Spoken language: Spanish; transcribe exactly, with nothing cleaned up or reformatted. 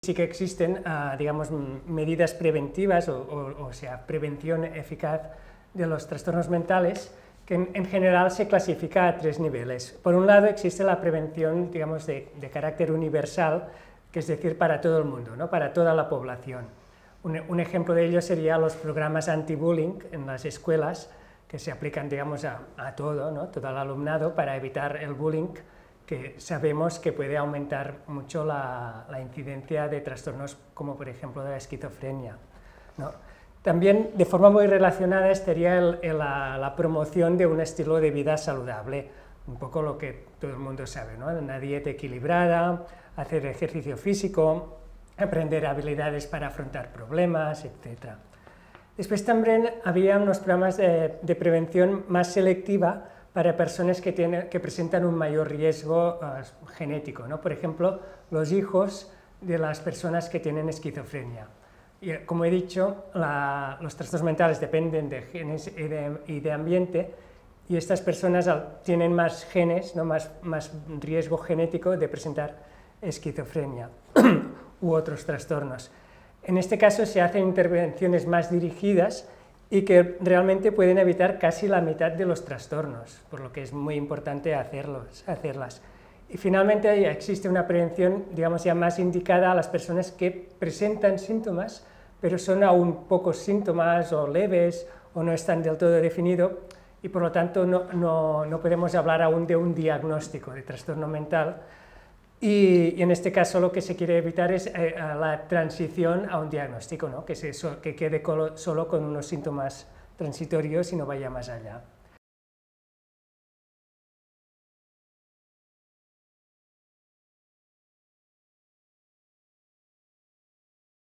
Sí que existen, uh, digamos, medidas preventivas, o, o, o sea, prevención eficaz de los trastornos mentales, que en, en general se clasifica a tres niveles. Por un lado existe la prevención, digamos, de, de carácter universal, que es decir, para todo el mundo, ¿no? Para toda la población. Un, un ejemplo de ello sería los programas anti-bullying en las escuelas, que se aplican, digamos, a, a todo, ¿no? Todo el alumnado, para evitar el bullying, que sabemos que puede aumentar mucho la, la incidencia de trastornos como, por ejemplo, de la esquizofrenia, ¿no? También, de forma muy relacionada, estaría el, el, la, la promoción de un estilo de vida saludable, un poco lo que todo el mundo sabe, ¿no? Una dieta equilibrada, hacer ejercicio físico, aprender habilidades para afrontar problemas, etcétera. Después también había unos programas de, de prevención más selectiva para personas que, tienen, que presentan un mayor riesgo uh, genético, ¿no? Por ejemplo, los hijos de las personas que tienen esquizofrenia. Y, como he dicho, la, los trastornos mentales dependen de genes y de, y de ambiente, y estas personas tienen más genes, ¿no? más, más riesgo genético de presentar esquizofrenia u otros trastornos. En este caso se hacen intervenciones más dirigidas y que realmente pueden evitar casi la mitad de los trastornos, por lo que es muy importante hacerlos, hacerlas. Y finalmente ya existe una prevención, digamos, ya más indicada a las personas que presentan síntomas, pero son aún pocos síntomas o leves o no están del todo definidos, y por lo tanto no, no, no podemos hablar aún de un diagnóstico de trastorno mental. Y, y en este caso lo que se quiere evitar es eh, la transición a un diagnóstico, ¿no? que, se, que quede solo con unos síntomas transitorios y no vaya más allá.